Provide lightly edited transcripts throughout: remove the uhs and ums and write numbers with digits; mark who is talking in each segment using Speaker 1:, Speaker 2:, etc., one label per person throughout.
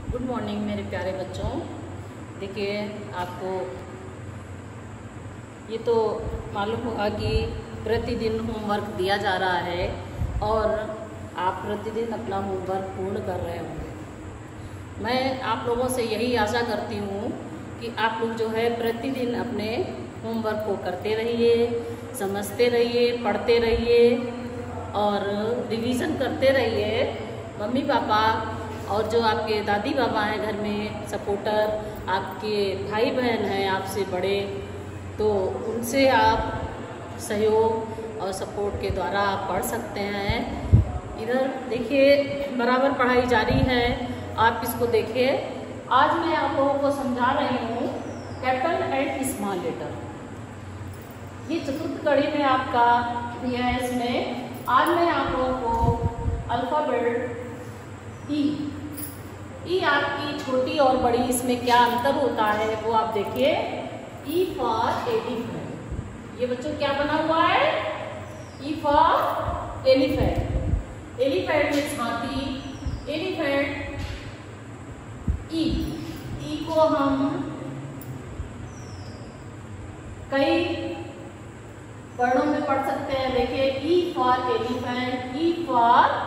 Speaker 1: Good morning मेरे प्यारे बच्चों। देखिए, आपको ये तो मालूम होगा कि प्रतिदिन होमवर्क दिया जा रहा है और आप प्रतिदिन अपना होमवर्क पूर्ण कर रहे होंगे। मैं आप लोगों से यही आशा करती हूँ कि आप लोग जो है प्रतिदिन अपने होमवर्क को करते रहिए, समझते रहिए, पढ़ते रहिए और रिवीजन करते रहिए। मम्मी पापा और जो आपके दादी बाबा हैं घर में सपोर्टर, आपके भाई बहन हैं आपसे बड़े, तो उनसे आप सहयोग और सपोर्ट के द्वारा आप पढ़ सकते हैं। इधर देखिए, बराबर पढ़ाई जारी है। आप इसको देखिए। आज मैं आप लोगों को समझा रही हूँ कैपिटल एंड स्मॉल लेटर। ये चतुर्थ कड़ी में आपका दिया है। इसमें आज मैं आप लोगों को अल्फाबेट ई आपकी छोटी और बड़ी, इसमें क्या अंतर होता है वो आप देखिए। ई फॉर एलिफेंट, ये बच्चों क्या बना हुआ है? E for elephant. Elephant means हाथी, एलिफेंट। ई को हम कई वर्णों में पढ़ सकते हैं। देखिए, E for elephant, E for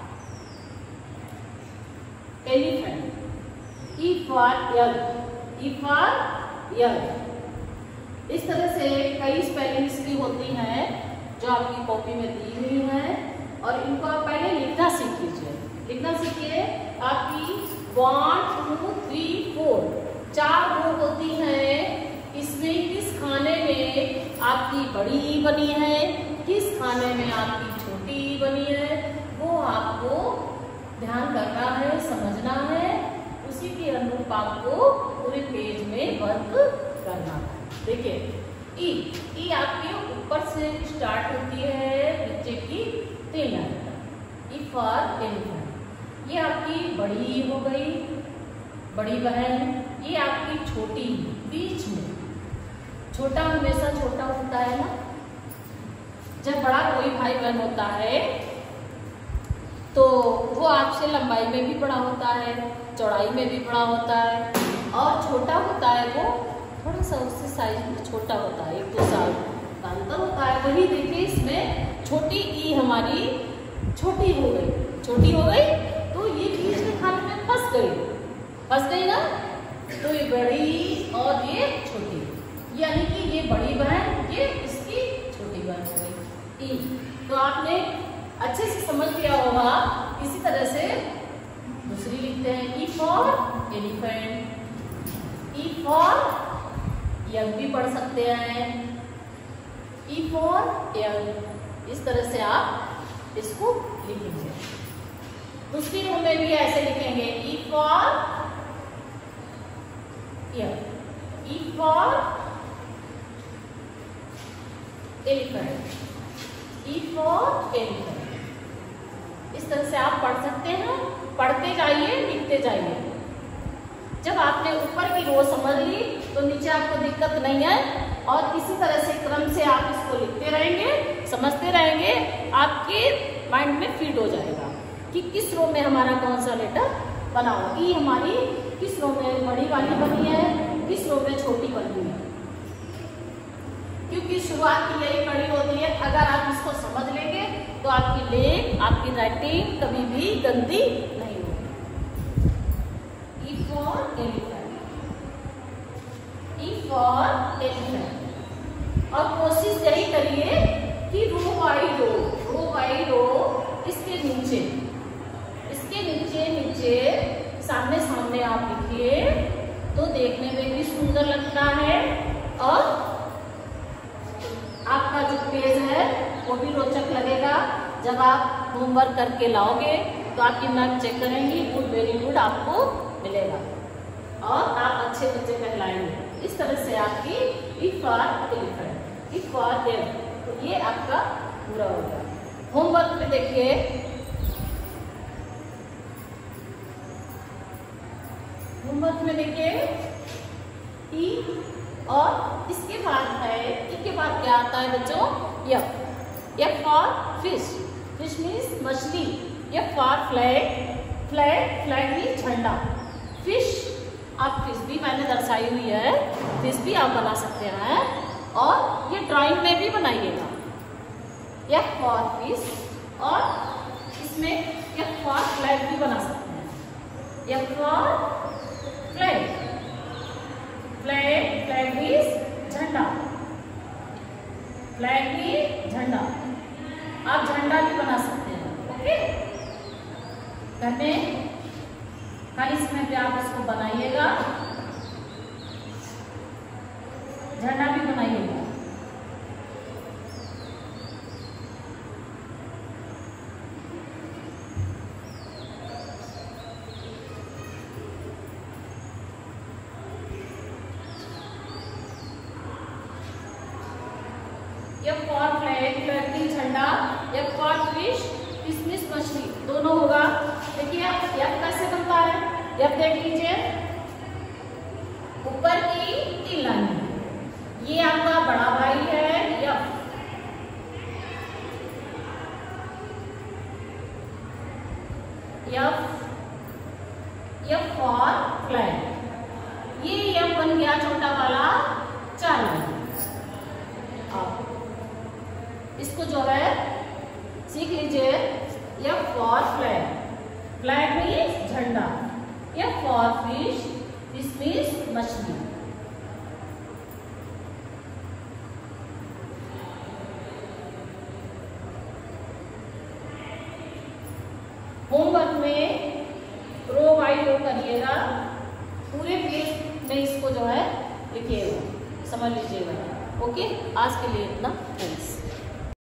Speaker 1: elephant, E for egg, E for egg. इस तरह से कई स्पेलिंग्स की होती हैं जो आपकी कॉपी में दी हुई हैं और इनको आप पहले लिखना सीख लीजिए। लिखना सीखिए। आपकी 1 2 3 4 4 रो होती हैं। इसमें किस खाने में आपकी बड़ी ई बनी है, किस खाने में आपकी छोटी ई बनी है, वो आपको ध्यान करना है, समझना है। उसी के अनुरूप आपको पूरे पेज में वर्क करना है। देखिए, ई आपके ऊपर से स्टार्ट होती है, नीचे की 3 लाइन। ई फॉर एलिफेंट, ये आपकी बड़ी ई हो गई, बड़ी बहन। ये आपकी छोटी बीच में। छोटा हमेशा छोटा होता है ना। जब बड़ा कोई भाई बहन होता है तो वो आपसे लंबाई में भी बड़ा होता है, चौड़ाई में भी बड़ा होता है, और छोटा होता है वो थोड़ा सा उससे साइज में छोटा होता है, 1-2 साल का अंतर होता है। वही देखिए, इसमें छोटी ई हमारी छोटी हो गई, छोटी हो गई तो ये बीच में खाने में फंस गई ना। तो ये बड़ी और ये छोटी, यानी कि ये बड़ी बहन, ये इसकी छोटी बहन हो गई ई। तो आपने अच्छे से समझ लिया होगा। इसी तरह से दूसरी लिखते हैं। E for elephant, E for egg भी पढ़ सकते हैं, ई फॉर एग। इस तरह से आप इसको लिखेंगे। दूसरी रो में भी ऐसे लिखेंगे। E for egg, E for elephant, E for elephant. इस तरह से आप पढ़ सकते हैं। पढ़ते जाइए, लिखते जाइए। जब आपने ऊपर की रो समझ ली तो नीचे आपको दिक्कत नहीं है, और इसी तरह से क्रम से आप इसको लिखते रहेंगे, समझते रहेंगे, आपके माइंड में फीड हो जाएगा कि किस रो में हमारा कौन सा लेटर बना हो। ई हमारी किस रो में बड़ी वाली बनी है, किस रो में छोटी बनी है, क्योंकि शुरुआत की यही कड़ी होती है। अगर आप इसको समझ लेंगे तो आपकी लेख, आपकी राइटिंग कभी भी गंदी नहीं होगी। E for elephant, E for elephant. और कोशिश यही करिए कि रो बाई रो इसके नीचे सामने आप लिखिए तो देखने में भी सुंदर लगता है और आपका जो पेज है वो भी रोचक लगेगा। जब आप होमवर्क करके लाओगे तो आपकी मैम चेक करेंगी, गुड, वेरी गुड आपको मिलेगा और आप अच्छे बच्चे कहलाएंगे। इस तरह से आपकी E for elephant, E for egg, तो ये आपका पूरा होगा। होमवर्क में देखिए, होमवर्क में देखिए ई, और इसके बाद है, इसके बाद क्या आता है बच्चों? यक फॉर फिश, फिश मीन्स मछली। F for flag, flag means झंडा। फिश, आप फिश भी मैंने दर्शाई हुई है, फिश भी आप बना सकते हैं और ये ड्राइंग में भी बनाइएगा। F फॉर फिश और इसमें F फॉर फ्लैग भी बना सकते हैं। F for flag, flag, flag means झंडा, फ्लैग मीन्स झंडा, आप झंडा भी बना सकते हैं। ओके, घर में कई समय पे आप इसको बनाइएगा, झंडा भी बनाइएगा। F फॉर फ्लैग, फ्लैग की झंडा, F फॉर फिश, फिश मछली, दोनों होगा। देखिए F कैसे बनता है, F देख लीजिए, ऊपर की 3 लाइन, ये आपका बड़ा भाई है F, F फॉर फ्लैग, ये F बन गया छोटा वाला 4 लाइन। इसको जो है सीख लीजिए। F for flag, flag means झंडा, F for fish, fish means मछली। होमवर्क में रो बाई रो करिएगा, पूरे पेज में इसको जो है लिखिएगा, समझ लीजिएगा। ओके, आज के लिए इतना, थैंक्स।